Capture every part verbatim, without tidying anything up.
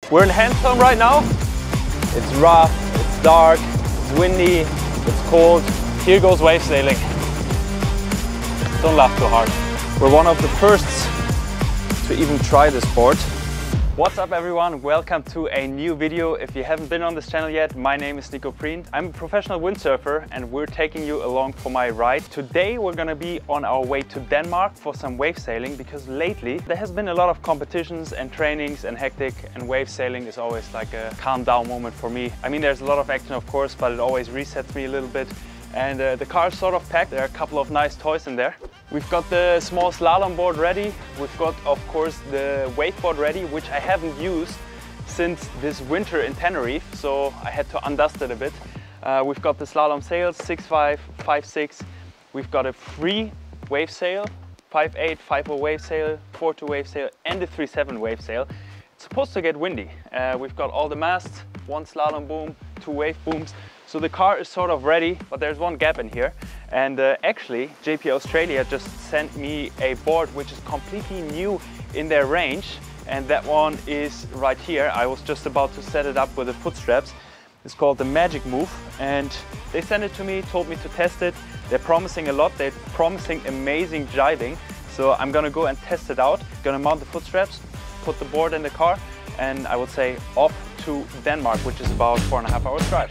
We're in Handsome right now. It's rough, it's dark, it's windy, it's cold. Here goes wave sailing. Don't laugh too hard. We're one of the firsts to even try this board. What's up everyone, welcome to a new video. If you haven't been on this channel yet, my name is Nico Prien. I'm a professional windsurfer and we're taking you along for my ride. Today we're gonna be on our way to Denmark for some wave sailing because lately there has been a lot of competitions and trainings and hectic, and wave sailing is always like a calm down moment for me. I mean, there's a lot of action of course, but it always resets me a little bit. And uh, the car is sort of packed. There are a couple of nice toys in there. We've got the small slalom board ready. We've got, of course, the wakeboard ready, which I haven't used since this winter in Tenerife, so I had to undust it a bit. Uh, we've got the slalom sails, six five, five six. We've got a free wave sail, five eight, five oh wave sail, four two wave sail, and a three seven wave sail. It's supposed to get windy. Uh, we've got all the masts, one slalom boom, two wave booms. So the car is sort of ready, but there's one gap in here. And uh, actually, J P Australia just sent me a board which is completely new in their range. And that one is right here. I was just about to set it up with the foot straps. It's called the Magic Move. And they sent it to me, told me to test it. They're promising a lot. They're promising amazing jibing. So I'm gonna go and test it out. Gonna mount the foot straps, put the board in the car, and I would say off to Denmark, which is about four and a half hours drive.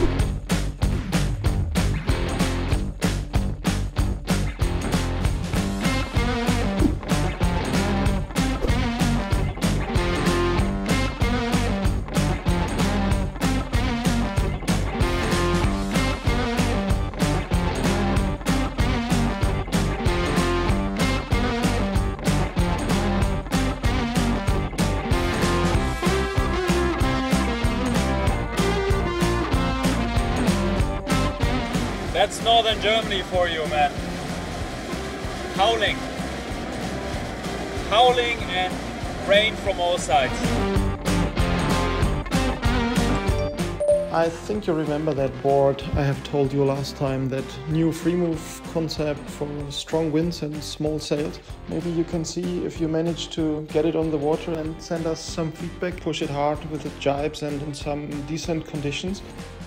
That's northern Germany for you, man. Howling. Howling and rain from all sides. I think you remember that board I have told you last time, that new free move concept for strong winds and small sails. Maybe you can see if you manage to get it on the water and send us some feedback. Push it hard with the jibes and in some decent conditions.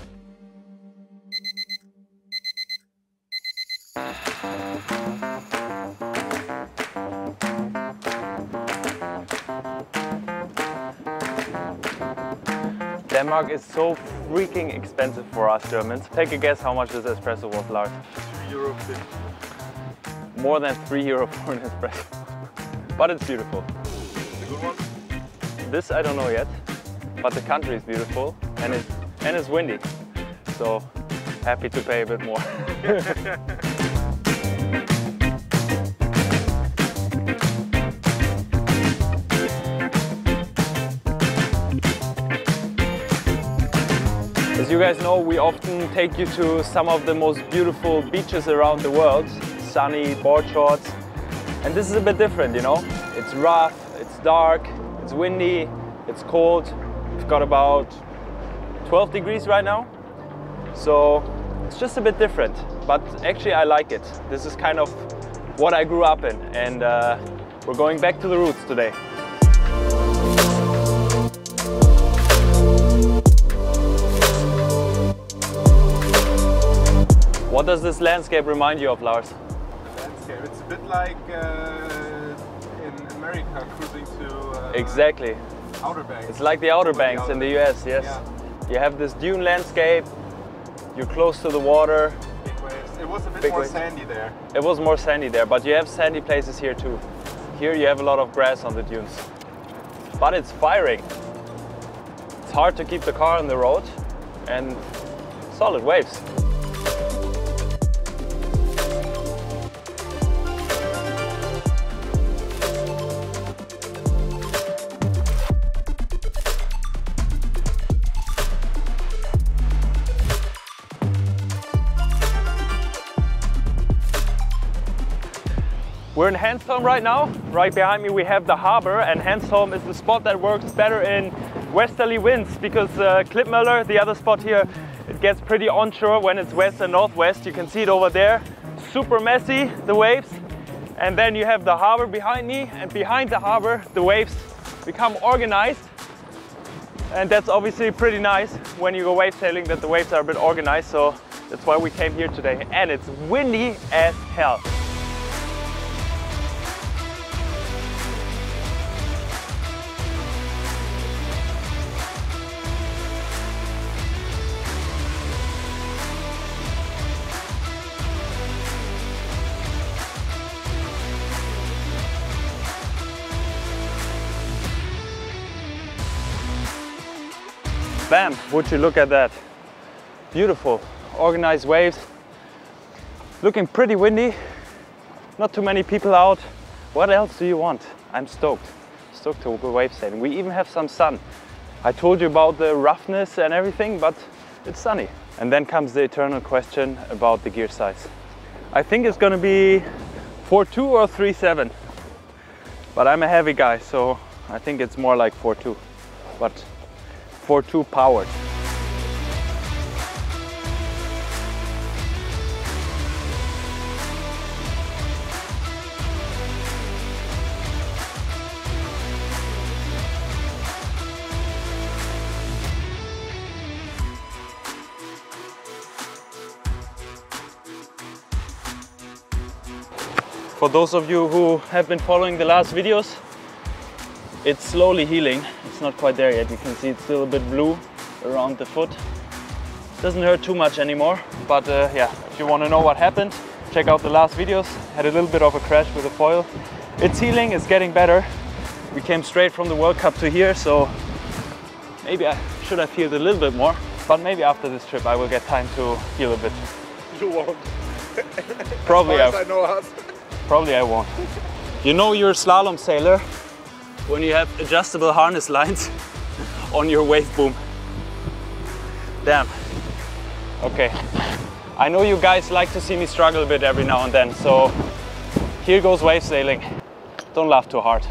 Denmark is so freaking expensive for us Germans. Take a guess how much this espresso was, Lars. three euro fifty. More than three euro for an espresso. But it's beautiful. It's a good one? This I don't know yet, but the country is beautiful and it's, and it's windy. So happy to pay a bit more. As you guys know, we often take you to some of the most beautiful beaches around the world, sunny board shorts, and this is a bit different, you know. It's rough, it's dark, it's windy, it's cold. We've got about twelve degrees right now, so it's just a bit different, but actually I like it. This is kind of what I grew up in, and uh, we're going back to the roots today. What does this landscape remind you of, Lars? The landscape, it's a bit like uh, in America cruising to uh, exactly. Outer Banks. It's like the Outer Banks the outer in the U S, yes. Yeah. You have this dune landscape, you're close to the water. Big waves. It was a bit Big more waves. sandy there. It was more sandy there, but you have sandy places here too. Here you have a lot of grass on the dunes. But it's firing. It's hard to keep the car on the road and solid waves. We're in Hanstholm right now. Right behind me we have the harbor, and Hanstholm is the spot that works better in westerly winds because uh, Klipmøller, the other spot here, it gets pretty onshore when it's west and northwest. You can see it over there. Super messy, the waves. And then you have the harbor behind me, and behind the harbor the waves become organized. And that's obviously pretty nice when you go wave sailing, that the waves are a bit organized, so that's why we came here today. And it's windy as hell. Bam! Would you look at that? Beautiful, organized waves. Looking pretty windy. Not too many people out. What else do you want? I'm stoked. Stoked to go wave sailing. We even have some sun. I told you about the roughness and everything, but it's sunny. And then comes the eternal question about the gear size. I think it's gonna be four two or three seven. But I'm a heavy guy, so I think it's more like four two. But four two powered. For those of you who have been following the last videos, it's slowly healing. It's not quite there yet. You can see it's still a bit blue around the foot. Doesn't hurt too much anymore, but uh, yeah, if you want to know what happened, check out the last videos. Had a little bit of a crash with a foil. It's healing, it's getting better. We came straight from the World Cup to here, so maybe I should have healed a little bit more, but maybe after this trip I will get time to heal a bit. You won't. Probably as I, I know us. Probably I won't. You know you're a slalom sailor when you have adjustable harness lines on your wave boom. Damn. Okay. I know you guys like to see me struggle a bit every now and then, so here goes wave sailing. Don't laugh too hard.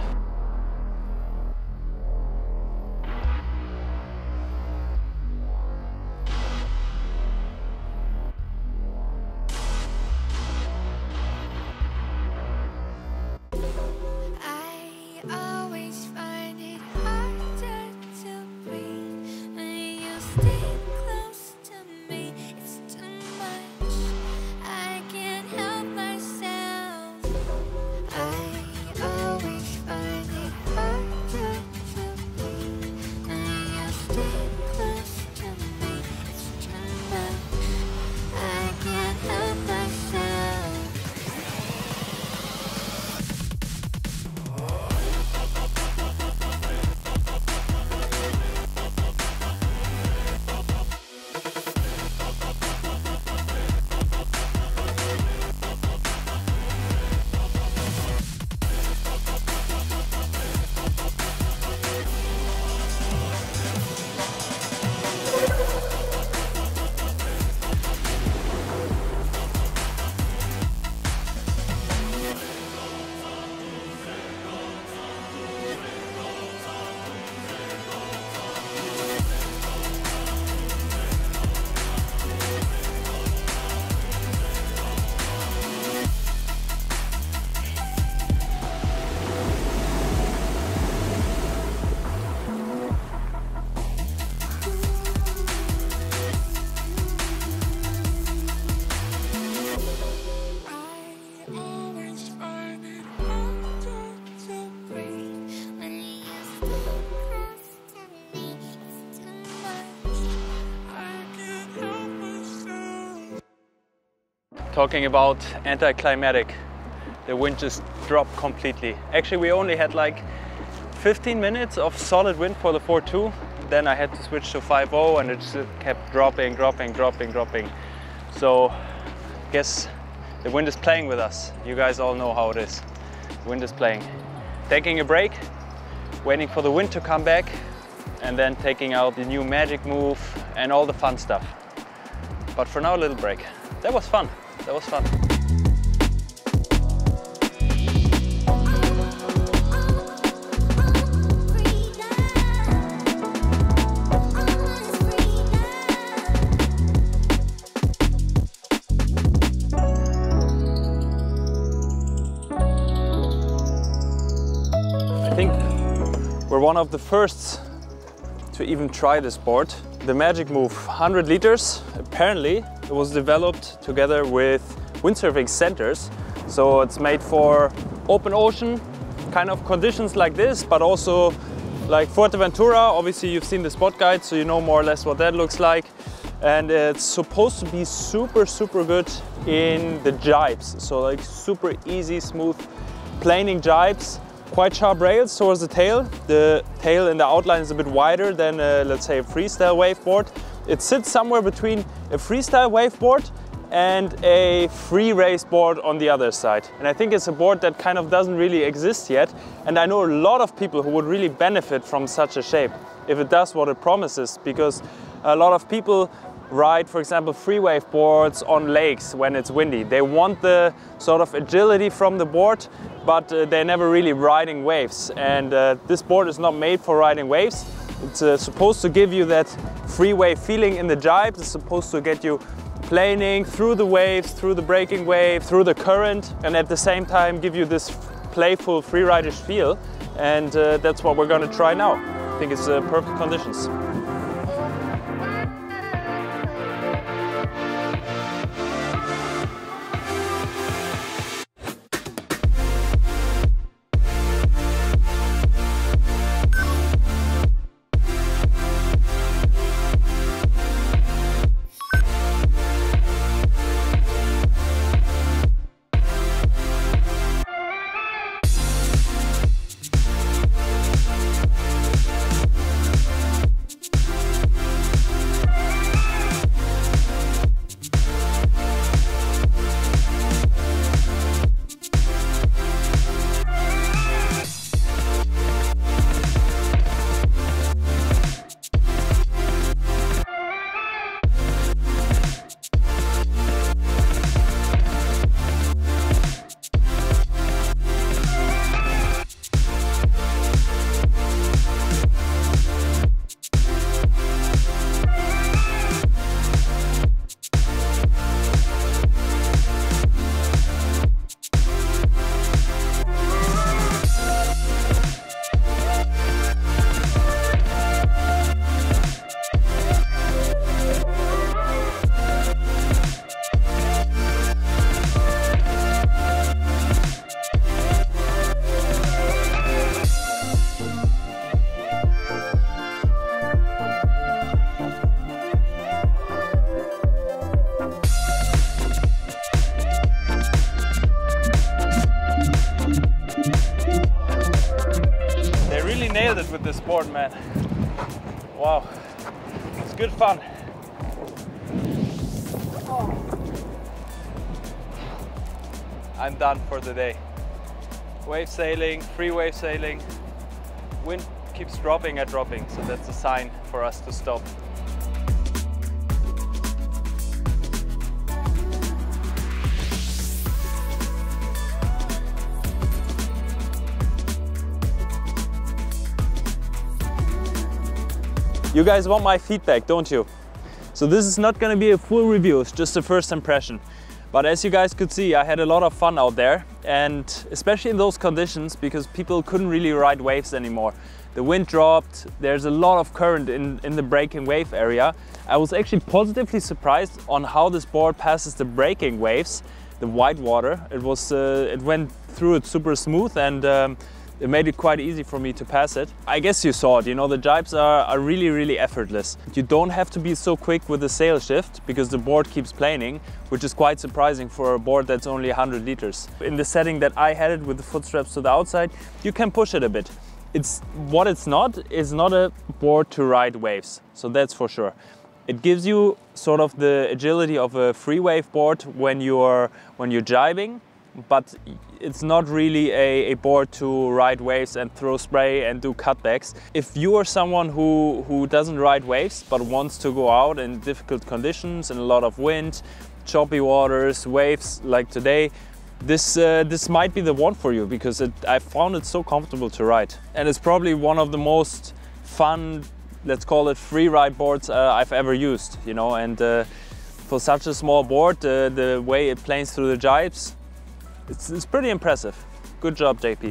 Talking about anticlimactic, the wind just dropped completely. Actually, we only had like fifteen minutes of solid wind for the four two. Then I had to switch to five oh and it just kept dropping, dropping, dropping, dropping. So I guess the wind is playing with us. You guys all know how it is. The wind is playing. Taking a break, waiting for the wind to come back, and then taking out the new magic move and all the fun stuff. But for now, a little break. That was fun. That was fun. I think we're one of the first to even try this board. The Magic Move one hundred liters, apparently it was developed together with windsurfing centers. So it's made for open ocean kind of conditions like this, but also like Fuerteventura. Obviously you've seen the spot guide, so you know more or less what that looks like. And it's supposed to be super, super good in the jibes. So like super easy, smooth planing jibes. Quite sharp rails towards the tail. The tail in the outline is a bit wider than, uh, let's say, a freestyle waveboard. It sits somewhere between a freestyle waveboard and a free race board on the other side. And I think it's a board that kind of doesn't really exist yet. And I know a lot of people who would really benefit from such a shape if it does what it promises, because a lot of people ride, for example, free wave boards on lakes when it's windy. They want the sort of agility from the board, but uh, they're never really riding waves. And uh, this board is not made for riding waves. It's uh, supposed to give you that free wave feeling in the jibes. It's supposed to get you planing through the waves, through the breaking wave, through the current, and at the same time give you this playful freeridish feel. And uh, that's what we're going to try now. I think it's uh, perfect conditions. Nailed it with this board, man. Wow, it's good fun. I'm done for the day. Wave sailing, free wave sailing. Wind keeps dropping and dropping, so that's a sign for us to stop. You guys want my feedback, don't you? So this is not gonna be a full review, it's just a first impression. But as you guys could see, I had a lot of fun out there, and especially in those conditions, because people couldn't really ride waves anymore. The wind dropped, there's a lot of current in, in the breaking wave area. I was actually positively surprised on how this board passes the breaking waves, the white water. It was, uh, it went through it super smooth, and um, it made it quite easy for me to pass it. I guess you saw it, you know, the jibes are, are really, really effortless. You don't have to be so quick with the sail shift because the board keeps planing, which is quite surprising for a board that's only one hundred liters. In the setting that I had it with the foot straps to the outside, you can push it a bit. It's, what it's not is not a board to ride waves, so that's for sure. It gives you sort of the agility of a free wave board when you're, when you're jibing, but it's not really a, a board to ride waves and throw spray and do cutbacks. If you are someone who, who doesn't ride waves but wants to go out in difficult conditions and a lot of wind, choppy waters, waves like today, this, uh, this might be the one for you, because it, I found it so comfortable to ride. And it's probably one of the most fun, let's call it free ride boards uh, I've ever used, you know, and uh, for such a small board, uh, the way it planes through the jibes, It's, it's pretty impressive. Good job, J P.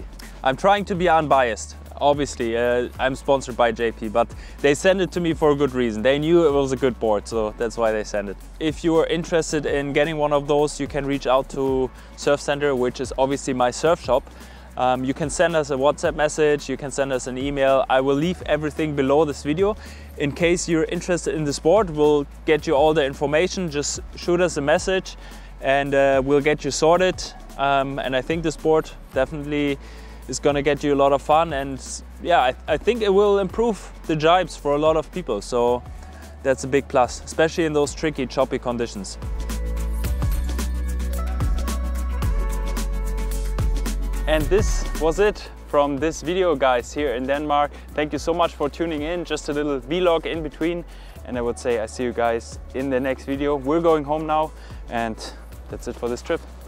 I'm trying to be unbiased. Obviously, uh, I'm sponsored by J P, but they sent it to me for a good reason. They knew it was a good board, so that's why they sent it. If you are interested in getting one of those, you can reach out to Surf Center, which is obviously my surf shop. Um, you can send us a WhatsApp message, you can send us an email. I will leave everything below this video. In case you're interested in this board, we'll get you all the information. Just shoot us a message and uh, we'll get you sorted. Um, and I think this board definitely is gonna get you a lot of fun, and yeah, I, I think it will improve the jibes for a lot of people. So that's a big plus, especially in those tricky, choppy conditions. And this was it from this video, guys, here in Denmark. Thank you so much for tuning in. Just a little vlog in between, and I would say I see you guys in the next video. We're going home now, and that's it for this trip.